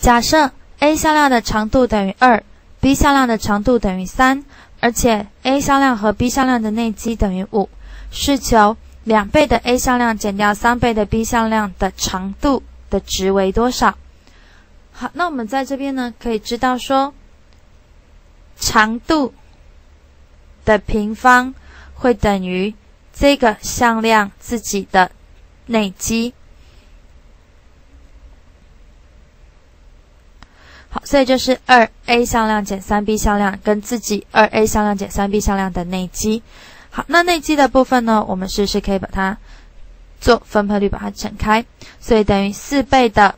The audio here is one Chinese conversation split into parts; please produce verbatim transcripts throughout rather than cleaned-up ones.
假设 A 向量的长度等于二 ，B 向量的长度等于三，而且 A 向量和 B 向量的内积等于五，是求两倍的 A 向量减掉三倍的 B 向量的长度的值为多少？好，那我们在这边呢，可以知道说，长度的平方会等于这个向量自己的内积。好，所以就是 二 A 向量减 三 B 向量跟自己 二 A 向量减 三 B 向量的内积。好，那内积的部分呢，我们是不是可以把它做分配率把它乘开？所以等于四倍的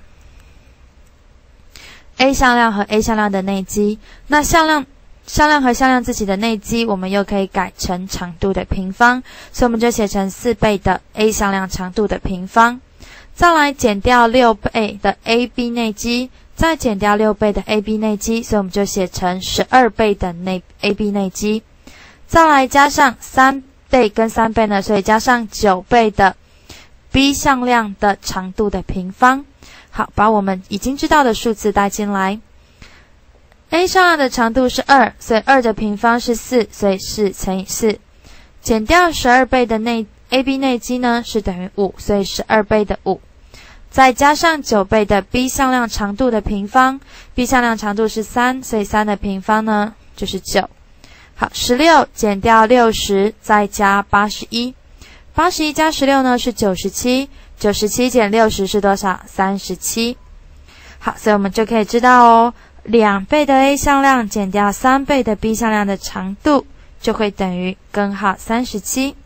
A 向量和 A 向量的内积。那向量向量和向量自己的内积，我们又可以改成长度的平方，所以我们就写成四倍的 A 向量长度的平方。再来减掉六倍的 A B 内积，再减掉六倍的 A B 内积，所以我们就写成十二倍的内 A B 内积。再来加上三倍跟三倍呢，所以加上九倍的 B 向量的长度的平方。好，把我们已经知道的数字带进来。A 向量的长度是二，所以二的平方是四，所以四乘以四。减掉十二倍的内 A B 内积呢，是等于五，所以十二倍的五。再加上九倍的 B 向量长度的平方 ，B 向量长度是三，所以三的平方呢就是九。好，十六减掉六十，再加八十一，八十一加十六呢是九十七，九十七减六十是多少？三十七。好，所以我们就可以知道哦，两倍的 A 向量减掉三倍的 B 向量的长度，就会等于根号三十七。